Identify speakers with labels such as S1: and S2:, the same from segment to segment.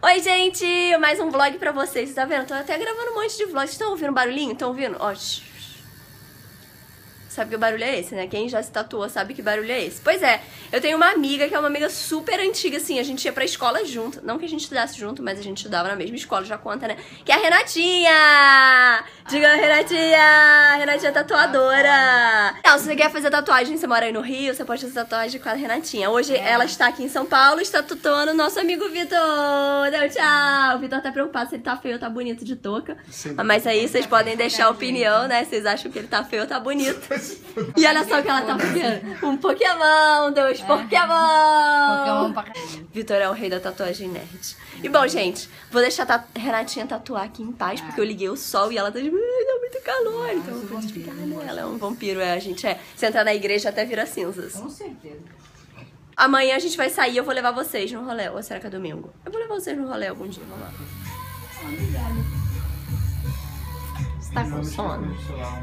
S1: Oi, gente! Mais um vlog pra vocês, tá vendo? Tô até gravando um monte de vlogs. Vocês estão ouvindo barulhinho? Estão ouvindo? Ó, sabe que barulho é esse, né? Quem já se tatuou sabe que barulho é esse. Pois é, eu tenho uma amiga que é uma amiga super antiga, assim. A gente ia pra escola junto. Não que a gente estudasse junto, mas a gente estudava na mesma escola, já conta, né? Que é a Renatinha! Diga, Renatinha! Renatinha tatuadora! Então, se você quer fazer tatuagem, você mora aí no Rio, você pode fazer tatuagem com a Renatinha. Hoje ela está aqui em São Paulo, está tatuando o nosso amigo Vitor! Deu tchau! O Vitor tá preocupado se ele tá feio ou tá bonito de touca. Mas aí vocês podem deixar a opinião, né? Vocês acham que ele tá feio ou tá bonito. E olha só o que ela tá fazendo. Um Pokémon, dois Pokémon. Vitor é o rei da tatuagem nerd. E bom, gente, vou deixar a Renatinha tatuar aqui em paz, porque eu liguei o sol e ela tá de... Dá muito calor, então eu vou desligar, né? Ela é um vampiro, a gente é... Se entrar na igreja até vira cinzas.
S2: Com certeza.
S1: Amanhã a gente vai sair, eu vou levar vocês no rolê. Ou será que é domingo? Eu vou levar vocês no rolê algum dia, vamos lá. Você tá com sono?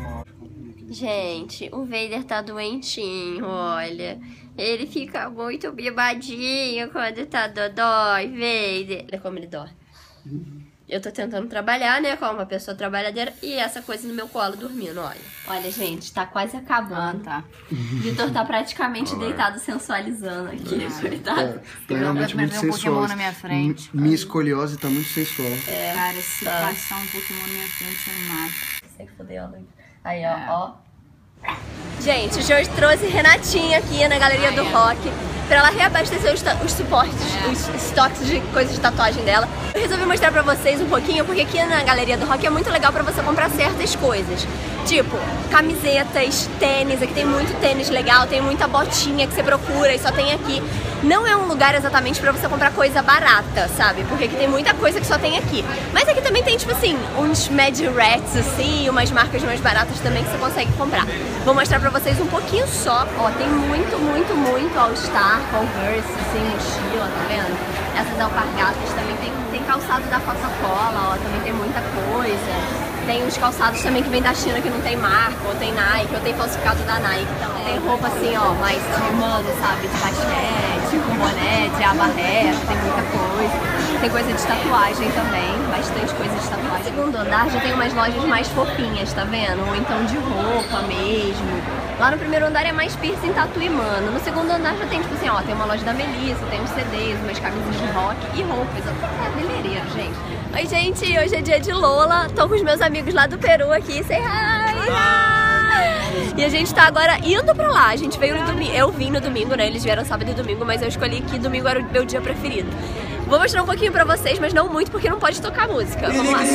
S1: Gente, o Vader tá doentinho, olha. Ele fica muito bebadinho quando tá dodói, Vader. Olha como ele dorme. Eu tô tentando trabalhar, né, como uma pessoa trabalhadeira. E essa coisa no meu colo dormindo, olha. Olha, gente, tá quase acabando.
S2: Tá.
S1: Vitor tá praticamente deitado sensualizando aqui, coitado.
S3: Tá realmente muito
S2: um Pokémon
S3: sensual.
S2: na minha frente.
S3: Minha escoliose tá muito sensual.
S2: Cara, se passar um Pokémon na minha frente, eu mato.
S1: Sei que fodeu, né? Aí, ó. Gente, o Jorge trouxe Renatinha aqui na Galeria do Rock pra ela reabastecer os suportes, os estoques de coisas de tatuagem dela. Eu resolvi mostrar pra vocês um pouquinho, porque aqui na Galeria do Rock é muito legal pra você comprar certas coisas. Tipo, camisetas, tênis, aqui tem muito tênis legal, tem muita botinha que você procura e só tem aqui. Não é um lugar exatamente pra você comprar coisa barata, sabe? Porque aqui tem muita coisa que só tem aqui. Mas aqui também tem, tipo assim, uns Mad Rats, assim, umas marcas mais baratas também que você consegue comprar. Vou mostrar pra vocês um pouquinho só. Ó, tem muito All Star, Converse, assim, mochila, tá vendo? Essas alpargatas também tem calçado da Coca-Cola, ó, também tem muita coisa. Tem uns calçados também que vem da China que não tem marca, ou tem Nike, ou tem falsificado da Nike também. Tem roupa assim, ó, mais de mano, sabe? De basquete, com boné, de aba reta, tem muita coisa. Tem coisa de tatuagem também, bastante coisa de tatuagem. No segundo andar já tem umas lojas mais fofinhas, tá vendo? Ou então de roupa mesmo. Lá no primeiro andar é mais piercing, tatu e mano. No segundo andar já tem, tipo assim, ó, tem uma loja da Melissa, tem uns CDs, umas camisas de rock e roupas. É beleireiro, gente. Oi, gente, hoje é dia de Lola. Tô com os meus amigos lá do Peru aqui. Say hi! E a gente tá agora indo pra lá. A gente veio no domingo. Eu vim no domingo, né? Eles vieram sábado e domingo, mas eu escolhi que domingo era o meu dia preferido. Vou mostrar um pouquinho pra vocês, mas não muito, porque não pode tocar música. Vamos lá.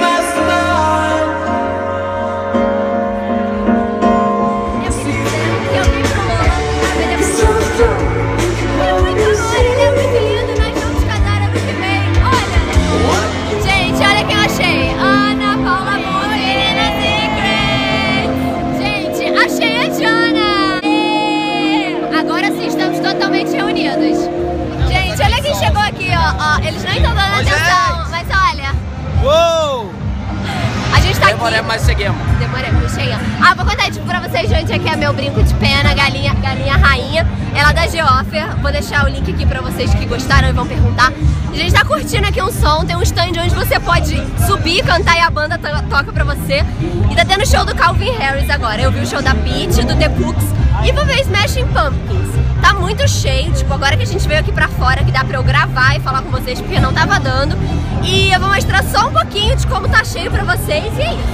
S1: Eles nem estão dando atenção, mas olha.
S4: Uou!
S1: A gente tá
S4: Demoramos,
S1: aqui.
S4: mas chegamos.
S1: Demoramos, chegamos. Ah, vou contar tipo pra vocês, gente, aqui é meu brinco de pena, galinha rainha. Ela é da Geoffer. Vou deixar o link aqui pra vocês que gostaram e vão perguntar. A gente tá curtindo aqui um som, tem um stand onde você pode subir, cantar e a banda toca pra você. E tá tendo show do Calvin Harris agora. Eu vi o show da Peach, do The Cooks e vou ver Smashing Pumpkins. Tá muito cheio, tipo, agora que a gente veio aqui pra fora, que dá pra eu gravar e falar com vocês, porque não tava dando. E eu vou mostrar só um pouquinho de como tá cheio pra vocês, e é isso.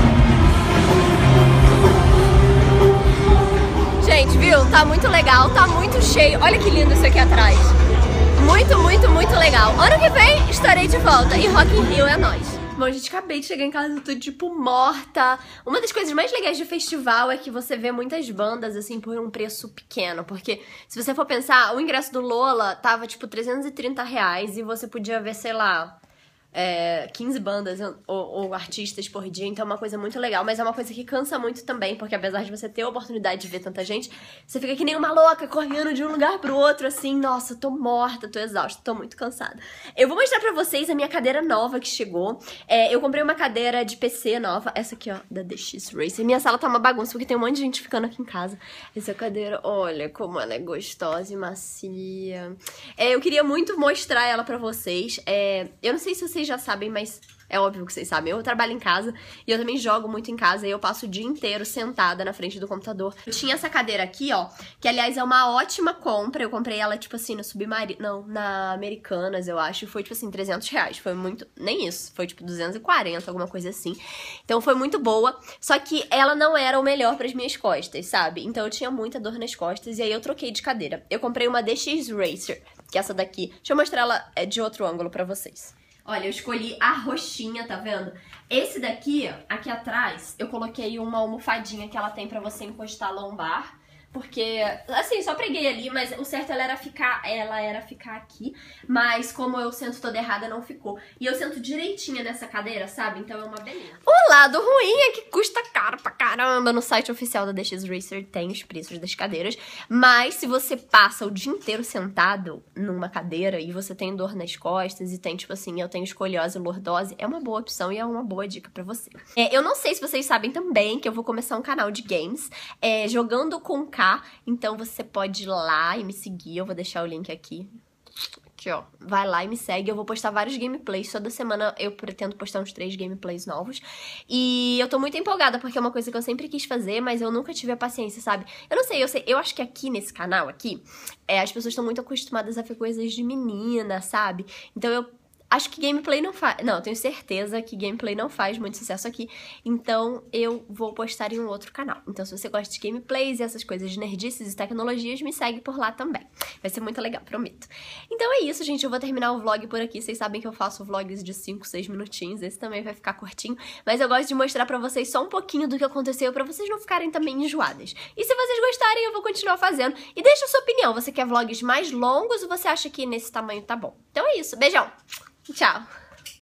S1: Gente, viu? Tá muito legal, tá muito cheio. Olha que lindo isso aqui atrás. Muito legal. Ano que vem estarei de volta e Rock in Rio é nóis. Bom, gente, acabei de chegar em casa, tô tipo morta. Uma das coisas mais legais de festival é que você vê muitas bandas, assim, por um preço pequeno. Porque, se você for pensar, o ingresso do Lola tava tipo R$330 e você podia ver, sei lá, 15 bandas ou artistas por dia, então é uma coisa muito legal, mas é uma coisa que cansa muito também, porque apesar de você ter a oportunidade de ver tanta gente, você fica que nem uma louca, correndo de um lugar pro outro, assim, nossa, tô morta, tô exausta, tô muito cansada. Eu vou mostrar pra vocês a minha cadeira nova que chegou. Eu comprei uma cadeira de PC nova, essa aqui, ó, da DX Racer. Minha sala tá uma bagunça, porque tem um monte de gente ficando aqui em casa. Essa cadeira, olha como ela é gostosa e macia. Eu queria muito mostrar ela pra vocês. Eu não sei se vocês já sabem, mas é óbvio que vocês sabem. Eu trabalho em casa e eu também jogo muito em casa e eu passo o dia inteiro sentada na frente do computador. Eu tinha essa cadeira aqui, ó, que aliás é uma ótima compra. Eu comprei ela, tipo assim, no Submarino, não, na Americanas, eu acho. Foi, tipo assim, R$300. Foi muito, nem isso, foi tipo 240, alguma coisa assim. Então foi muito boa, só que ela não era o melhor pras minhas costas, sabe? Então eu tinha muita dor nas costas e aí eu troquei de cadeira. Eu comprei uma DX Racer, que é essa daqui. Deixa eu mostrar ela de outro ângulo pra vocês. Olha, eu escolhi a roxinha, tá vendo? Esse daqui, ó, aqui atrás, eu coloquei uma almofadinha que ela tem pra você encostar a lombar. Porque, assim, só preguei ali, mas o certo ela era ficar aqui. Mas como eu sento toda errada, não ficou. E eu sento direitinha nessa cadeira, sabe? Então é uma beleza. O lado ruim é que custa caro pra caramba. No site oficial da DX Racer tem os preços das cadeiras. Mas se você passa o dia inteiro sentado numa cadeira e você tem dor nas costas e tem, tipo assim, eu tenho escoliose e lordose, é uma boa opção e é uma boa dica pra você. Eu não sei se vocês sabem também que eu vou começar um canal de games, jogando com então você pode ir lá e me seguir, eu vou deixar o link aqui. Aqui, ó, vai lá e me segue, eu vou postar vários gameplays, toda semana eu pretendo postar uns 3 gameplays novos. E eu tô muito empolgada, porque é uma coisa que eu sempre quis fazer, mas eu nunca tive a paciência, sabe? Eu não sei, eu acho que aqui nesse canal, aqui, as pessoas estão muito acostumadas a ver coisas de menina, sabe? Então eu acho que gameplay não faz... Não, eu tenho certeza que gameplay não faz muito sucesso aqui. Então, eu vou postar em um outro canal. Então, se você gosta de gameplays e essas coisas de nerdices e tecnologias, me segue por lá também. Vai ser muito legal, prometo. Então é isso, gente. Eu vou terminar o vlog por aqui. Vocês sabem que eu faço vlogs de 5, 6 minutinhos. Esse também vai ficar curtinho. Mas eu gosto de mostrar pra vocês só um pouquinho do que aconteceu, pra vocês não ficarem também enjoadas. E se vocês gostarem, eu vou continuar fazendo. E deixa a sua opinião. Você quer vlogs mais longos ou você acha que nesse tamanho tá bom? Então é isso. Beijão! Tchau!